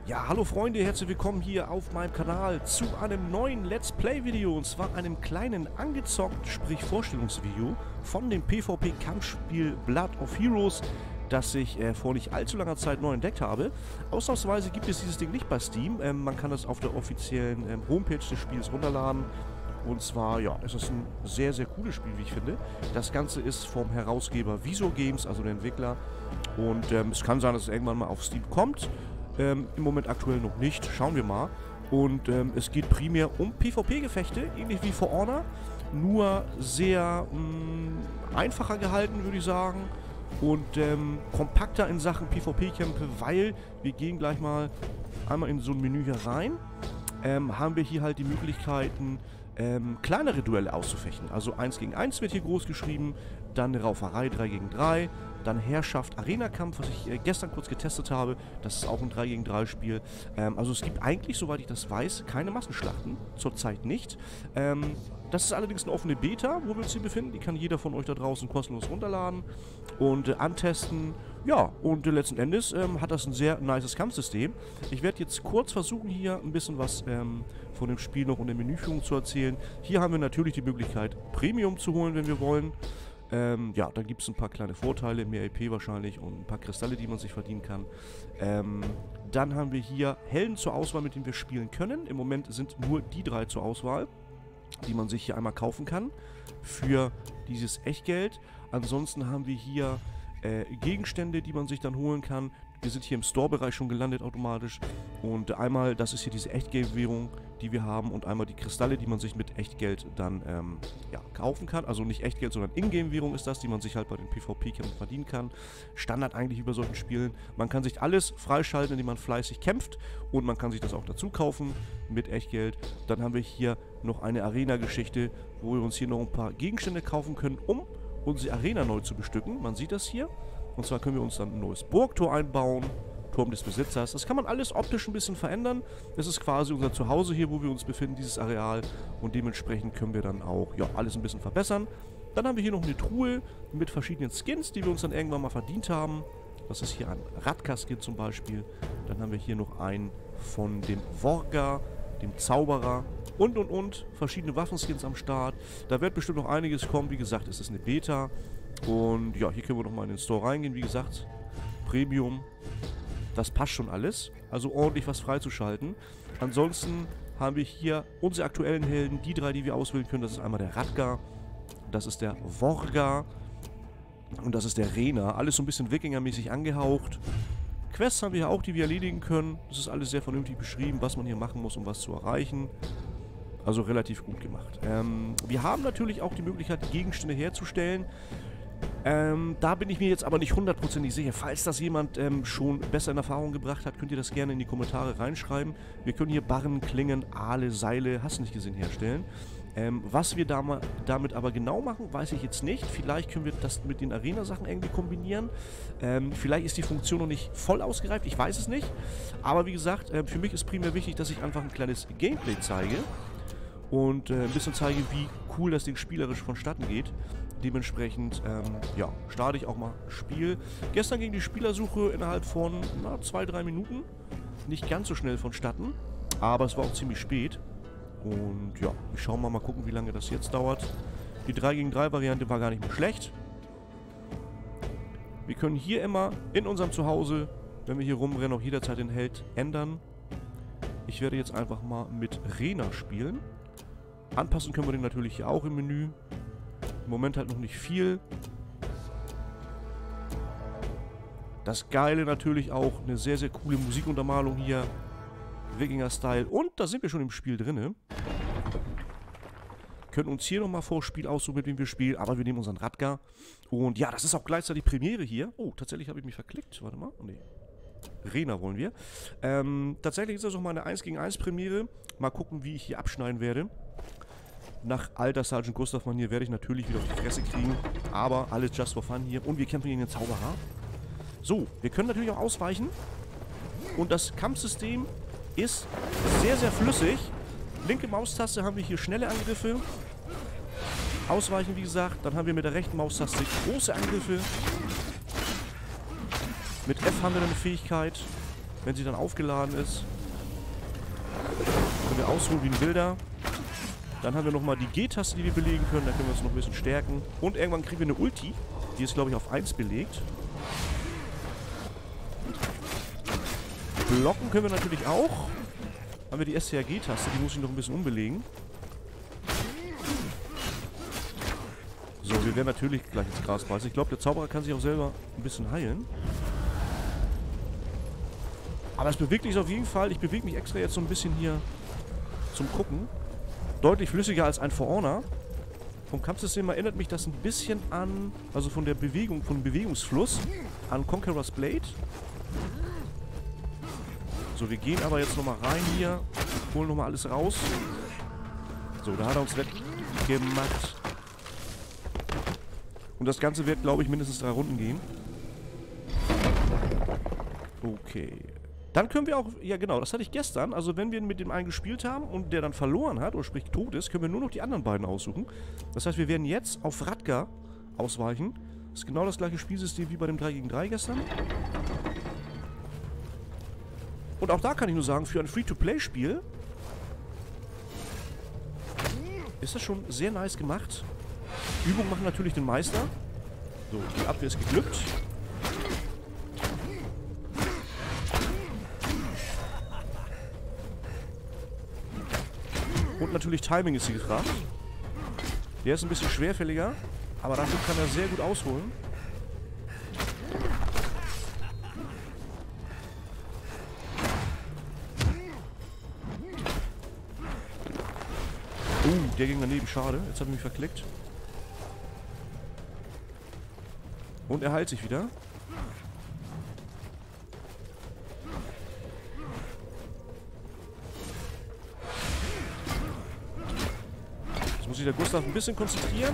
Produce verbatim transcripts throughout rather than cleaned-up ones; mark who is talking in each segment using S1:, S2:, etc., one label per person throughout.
S1: Ja, hallo Freunde, herzlich willkommen hier auf meinem Kanal zu einem neuen Let's Play Video und zwar einem kleinen angezockt, sprich Vorstellungsvideo von dem PvP-Kampfspiel Blood of Heroes, das ich äh, vor nicht allzu langer Zeit neu entdeckt habe. Ausnahmsweise gibt es dieses Ding nicht bei Steam, ähm, man kann es auf der offiziellen ähm, Homepage des Spiels runterladen. Und zwar, ja, es ist ein sehr, sehr cooles Spiel, wie ich finde. Das Ganze ist vom Herausgeber Visor Games, also der Entwickler. Und ähm, es kann sein, dass es irgendwann mal auf Steam kommt. Ähm, Im Moment aktuell noch nicht. Schauen wir mal. Und ähm, es geht primär um PvP-Gefechte, ähnlich wie For Honor. Nur sehr mh, einfacher gehalten, würde ich sagen. Und ähm, kompakter in Sachen PvP-Kämpfe, weil wir gehen gleich mal einmal in so ein Menü hier rein. Ähm, haben wir hier halt die Möglichkeiten, ähm, kleinere Duelle auszufechten. Also eins gegen eins wird hier groß geschrieben, dann eine Rauferei drei gegen drei, dann Herrschaft Arena-Kampf, was ich äh, gestern kurz getestet habe. Das ist auch ein drei gegen drei Spiel. Ähm, also es gibt eigentlich, soweit ich das weiß, keine Massenschlachten. Zurzeit nicht. Ähm, das ist allerdings eine offene Beta, wo wir uns hier befinden. Die kann jeder von euch da draußen kostenlos runterladen und äh, antesten. Ja, und äh, letzten Endes ähm, hat das ein sehr nices Kampfsystem. Ich werde jetzt kurz versuchen, hier ein bisschen was ähm, von dem Spiel noch in der Menüführung zu erzählen. Hier haben wir natürlich die Möglichkeit, Premium zu holen, wenn wir wollen. Ähm, ja, da gibt es ein paar kleine Vorteile, mehr E P wahrscheinlich und ein paar Kristalle, die man sich verdienen kann. Ähm, dann haben wir hier Helden zur Auswahl, mit denen wir spielen können. Im Moment sind nur die drei zur Auswahl, die man sich hier einmal kaufen kann für dieses Echtgeld. Ansonsten haben wir hier äh, Gegenstände, die man sich dann holen kann. Wir sind hier im Store-Bereich schon gelandet automatisch. Und einmal, das ist hier diese Echtgeldwährung, die wir haben. Und einmal die Kristalle, die man sich mit Echtgeld dann ähm, ja, kaufen kann. Also nicht Echtgeld, sondern Ingame-Währung ist das, die man sich halt bei den PvP-Kämpfen verdienen kann. Standard eigentlich über solchen Spielen. Man kann sich alles freischalten, indem man fleißig kämpft. Und man kann sich das auch dazu kaufen mit Echtgeld. Dann haben wir hier noch eine Arena-Geschichte, wo wir uns hier noch ein paar Gegenstände kaufen können, um unsere Arena neu zu bestücken. Man sieht das hier. Und zwar können wir uns dann ein neues Burgtor einbauen, Turm des Besitzers. Das kann man alles optisch ein bisschen verändern. Das ist quasi unser Zuhause hier, wo wir uns befinden, dieses Areal. Und dementsprechend können wir dann auch ja, alles ein bisschen verbessern. Dann haben wir hier noch eine Truhe mit verschiedenen Skins, die wir uns dann irgendwann mal verdient haben. Das ist hier ein Radka-Skin zum Beispiel. Dann haben wir hier noch einen von dem Worga, dem Zauberer. Und, und, und. Verschiedene Waffenskins am Start. Da wird bestimmt noch einiges kommen. Wie gesagt, es ist eine Beta. Und ja, hier können wir nochmal in den Store reingehen. Wie gesagt, Premium. Das passt schon alles. Also ordentlich was freizuschalten. Ansonsten haben wir hier unsere aktuellen Helden. Die drei, die wir auswählen können. Das ist einmal der Radka. Das ist der Worga. Und das ist der Rena. Alles so ein bisschen Wikinger-mäßig angehaucht. Quests haben wir hier auch, die wir erledigen können. Das ist alles sehr vernünftig beschrieben, was man hier machen muss, um was zu erreichen. Also relativ gut gemacht. Ähm, wir haben natürlich auch die Möglichkeit, Gegenstände herzustellen. Ähm, da bin ich mir jetzt aber nicht hundertprozentig sicher. Falls das jemand ähm, schon besser in Erfahrung gebracht hat, könnt ihr das gerne in die Kommentare reinschreiben. Wir können hier Barren, Klingen, Aale, Seile, hast du nicht gesehen, herstellen. Ähm, was wir da mal, damit aber genau machen, weiß ich jetzt nicht. Vielleicht können wir das mit den Arena-Sachen irgendwie kombinieren. Ähm, vielleicht ist die Funktion noch nicht voll ausgereift, ich weiß es nicht. Aber wie gesagt, äh, für mich ist primär wichtig, dass ich einfach ein kleines Gameplay zeige. Und äh, ein bisschen zeige, wie cool das Ding spielerisch vonstatten geht. Dementsprechend, ähm, ja, starte ich auch mal Spiel. Gestern ging die Spielersuche innerhalb von, na, zwei, drei Minuten. Nicht ganz so schnell vonstatten, aber es war auch ziemlich spät. Und ja, wir schauen mal, mal gucken, wie lange das jetzt dauert. Die drei gegen drei Variante war gar nicht mehr schlecht. Wir können hier immer in unserem Zuhause, wenn wir hier rumrennen, auch jederzeit den Held ändern. Ich werde jetzt einfach mal mit Rena spielen. Anpassen können wir den natürlich hier auch im Menü. Im Moment halt noch nicht viel. Das Geile natürlich auch, eine sehr, sehr coole Musikuntermalung hier. Wikinger-Style. Und da sind wir schon im Spiel drin. Können uns hier nochmal vor Spiel aussuchen, mit wem wir spielen. Aber wir nehmen unseren Radka. Und ja, das ist auch gleichzeitig Premiere hier. Oh, tatsächlich habe ich mich verklickt. Warte mal. Oh, nee. Rena wollen wir. Ähm, tatsächlich ist das auch mal eine eins gegen eins Premiere. Mal gucken, wie ich hier abschneiden werde. Nach alter Sergeant Gustav-Manier werde ich natürlich wieder auf die Fresse kriegen. Aber alles just for fun hier. Und wir kämpfen gegen den Zauberer. So, wir können natürlich auch ausweichen. Und das Kampfsystem ist sehr, sehr flüssig. Linke Maustaste haben wir hier schnelle Angriffe. Ausweichen, wie gesagt. Dann haben wir mit der rechten Maustaste große Angriffe. Mit F haben wir dann eine Fähigkeit. wenn sie dann aufgeladen ist. Können wir ausholen wie ein Wilder. Dann haben wir nochmal die G-Taste, die wir belegen können. Da können wir uns noch ein bisschen stärken. Und irgendwann kriegen wir eine Ulti. Die ist, glaube ich, auf eins belegt. Blocken können wir natürlich auch. Haben wir die S T R G-Taste. Die muss ich noch ein bisschen umbelegen. So, wir werden natürlich gleich ins Gras beißen. Ich glaube, der Zauberer kann sich auch selber ein bisschen heilen. Aber es bewegt sich auf jeden Fall. Ich bewege mich extra jetzt so ein bisschen hier zum Gucken. Deutlich flüssiger als ein For Honor. Vom Kampfsystem erinnert mich das ein bisschen an, also von der Bewegung, vom Bewegungsfluss, an Conqueror's Blade. So, wir gehen aber jetzt nochmal rein hier, holen nochmal alles raus. So, da hat er uns weggemacht. Und das Ganze wird, glaube ich, mindestens drei Runden gehen. Okay. Dann können wir auch, ja genau, das hatte ich gestern, also wenn wir mit dem einen gespielt haben und der dann verloren hat, oder sprich tot ist, können wir nur noch die anderen beiden aussuchen. Das heißt, wir werden jetzt auf Radgar ausweichen. Das ist genau das gleiche Spielsystem wie bei dem drei gegen drei gestern. Und auch da kann ich nur sagen, für ein Free-to-Play-Spiel ist das schon sehr nice gemacht. Übungen machen natürlich den Meister. So, die Abwehr ist geglückt. Und natürlich Timing ist hier gefragt. Der ist ein bisschen schwerfälliger, aber dafür kann er sehr gut ausholen. Oh, der ging daneben, schade. Jetzt hat er mich verklickt. Und er heilt sich wieder. Jetzt muss sich der Gustav ein bisschen konzentrieren.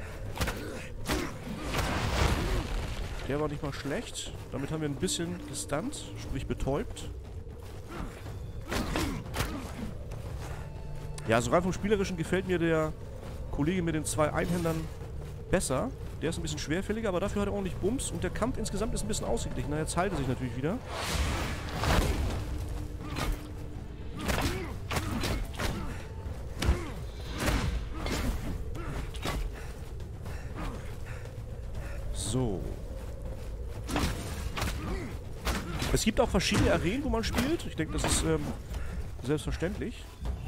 S1: Der war nicht mal schlecht. Damit haben wir ein bisschen gestunt, sprich betäubt. Ja, so rein vom Spielerischen gefällt mir der Kollege mit den zwei Einhändern besser. Der ist ein bisschen schwerfälliger, aber dafür hat er ordentlich Bums. Und der Kampf insgesamt ist ein bisschen ausgeglichen. Jetzt heilt er sich natürlich wieder. So. Es gibt auch verschiedene Arenen, wo man spielt. Ich denke, das ist ähm, selbstverständlich.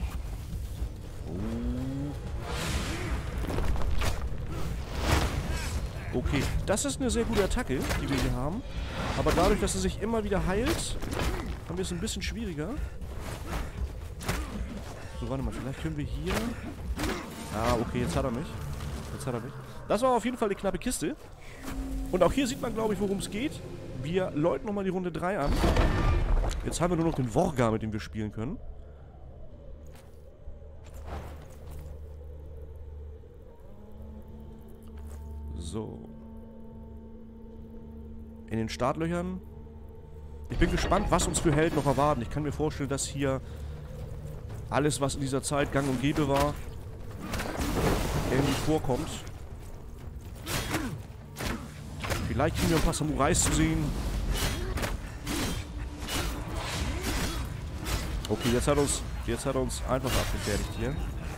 S1: Okay, das ist eine sehr gute Attacke, die wir hier haben. Aber dadurch, dass er sich immer wieder heilt, haben wir es ein bisschen schwieriger. So, warte mal, vielleicht können wir hier... Ah, okay, jetzt hat er mich. Jetzt hat er mich. Das war auf jeden Fall eine knappe Kiste. Und auch hier sieht man, glaube ich, worum es geht. Wir läuten nochmal die Runde drei an. Jetzt haben wir nur noch den Worgar, mit dem wir spielen können. So. In den Startlöchern. Ich bin gespannt, was uns für Helden noch erwarten. Ich kann mir vorstellen, dass hier alles, was in dieser Zeit gang und gäbe war, irgendwie vorkommt. Vielleicht kriegen wir ein paar Samurais zu sehen. Okay, jetzt hat uns, jetzt hat er uns einfach abgefertigt hier.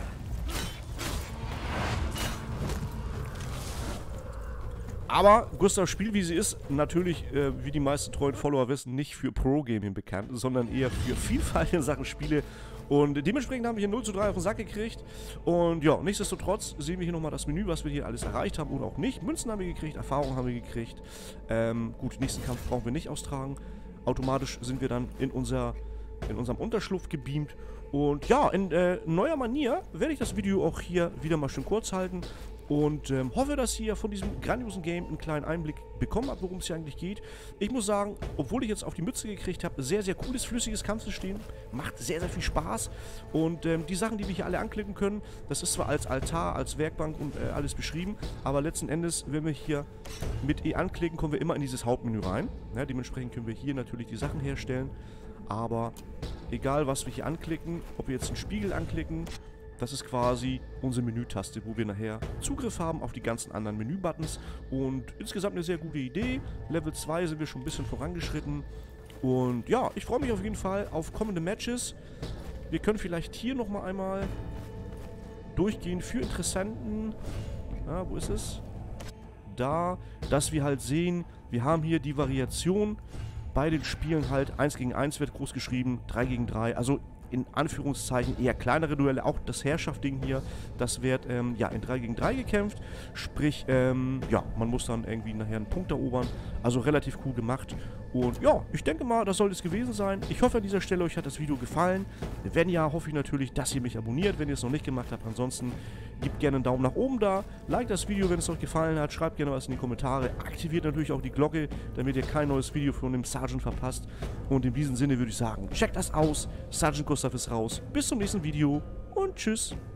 S1: Aber Gustavs Spielwiese ist natürlich, äh, wie die meisten treuen Follower wissen, nicht für Pro-Gaming bekannt, sondern eher für Vielfalt in Sachen Spiele. Und dementsprechend haben wir hier null zu drei auf den Sack gekriegt. Und ja, nichtsdestotrotz sehen wir hier nochmal das Menü, was wir hier alles erreicht haben oder auch nicht. Münzen haben wir gekriegt, Erfahrung haben wir gekriegt. Ähm, gut, nächsten Kampf brauchen wir nicht austragen. Automatisch sind wir dann in, unser, in unserem Unterschlupf gebeamt. Und ja, in äh, neuer Manier werde ich das Video auch hier wieder mal schön kurz halten. Und ähm, hoffe, dass ihr von diesem grandiosen Game einen kleinen Einblick bekommen habt, worum es hier eigentlich geht. Ich muss sagen, obwohl ich jetzt auf die Mütze gekriegt habe, sehr, sehr cooles, flüssiges Kampfsystem. Macht sehr, sehr viel Spaß. Und ähm, die Sachen, die wir hier alle anklicken können, das ist zwar als Altar, als Werkbank und äh, alles beschrieben, aber letzten Endes, wenn wir hier mit E anklicken, kommen wir immer in dieses Hauptmenü rein. Ja, dementsprechend können wir hier natürlich die Sachen herstellen. Aber egal, was wir hier anklicken, ob wir jetzt einen Spiegel anklicken, das ist quasi unsere Menütaste, wo wir nachher Zugriff haben auf die ganzen anderen Menübuttons. Und insgesamt eine sehr gute Idee. Level zwei sind wir schon ein bisschen vorangeschritten. Und ja, ich freue mich auf jeden Fall auf kommende Matches. Wir können vielleicht hier nochmal einmal durchgehen für Interessenten. Ja, wo ist es? Da, dass wir halt sehen, wir haben hier die Variation bei den Spielen halt. eins gegen eins wird groß geschrieben, drei gegen drei, also in Anführungszeichen eher kleinere Duelle. Auch das Herrschaft-Ding hier, das wird ähm, ja in drei gegen drei gekämpft. Sprich, ähm, ja, man muss dann irgendwie nachher einen Punkt erobern. Also relativ cool gemacht. Und ja, ich denke mal, das soll es gewesen sein. Ich hoffe an dieser Stelle, euch hat das Video gefallen. Wenn ja, hoffe ich natürlich, dass ihr mich abonniert, wenn ihr es noch nicht gemacht habt. Ansonsten gebt gerne einen Daumen nach oben da. Like das Video, wenn es euch gefallen hat. Schreibt gerne was in die Kommentare. Aktiviert natürlich auch die Glocke, damit ihr kein neues Video von dem Sergeant verpasst. Und in diesem Sinne würde ich sagen, checkt das aus. Sergeant Gustav ist raus. Bis zum nächsten Video und tschüss.